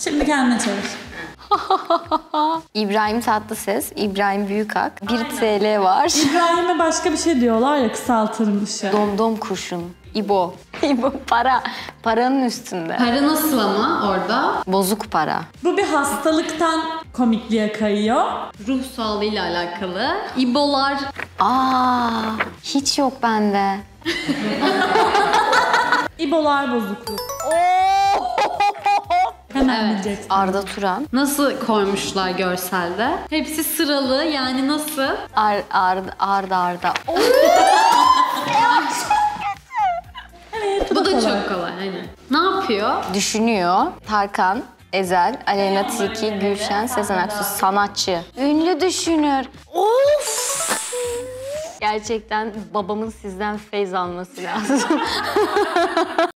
Şimdi kendine çevir. İbrahim Tatlıses, İbrahim Büyükak, 1 TL var. İbrahim'e başka bir şey diyorlar ya, kısaltılmışı. Domdom kurşun. İbo. İbo para. Paranın üstünde. Para nasıl ama orada? Bozuk para. Bu bir hastalıktan komikliğe kayıyor. Ruh sağlığıyla alakalı. İbolar. Hiç yok bende. İbolar bozukluk. Hemen bileceksin. Arda Turan. Nasıl koymuşlar görselde? Hepsi sıralı, yani nasıl? Arda. Evet, Bu da kolay. çok kolay. Aynen. Ne yapıyor? Düşünüyor. Tarkan, Ezel, Aleyna Tilki, Gülşen, Sezen Aksu. Sanatçı. Ünlü düşünür. Of! Gerçekten babamın sizden feyz alması lazım.